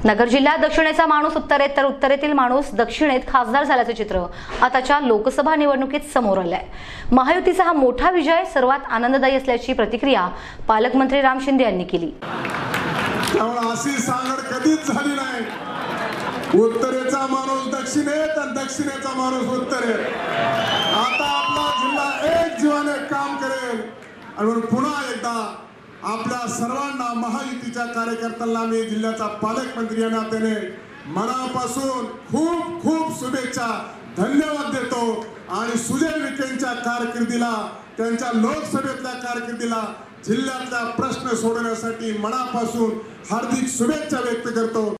नगर जिल्ह्यात दक्षिणेचा माणूस उत्तरेत तर उत्तरेतील माणूस दक्षिणेत खासदार झाल्याचे चित्र आताच्या लोकसभा निवडणुकीत समोर आलंय। महायुतीचा हा मोठा विजय सर्वात आनंददायी असल्याची प्रतिक्रिया पालकमंत्री राम शिंदे यांनी केली। अशी सांगड कधीच झाली नाही। उत्तरेचा माणूस दक्षिणेत आणि दक्षिणेचा माणूस उत्तरेत। आता आपला जिल्हा एक जीवाने काम करेल आणि पुन्हा एकदा आपल्या सर्वांना महायुतीच्या कार्यकर्त्यांना मी जिल्ह्याचा पालकमंत्री या नात्याने मनापासून खूप खूप शुभेच्छा धन्यवाद देतो आणि सुजय विखेंच्या कारकिर्दीला त्यांच्या लोकसभेतल्या कारकिर्दीला जिल्ह्यातल्या प्रश्न सोडवण्यासाठी मनापासून हार्दिक शुभेच्छा व्यक्त करतो।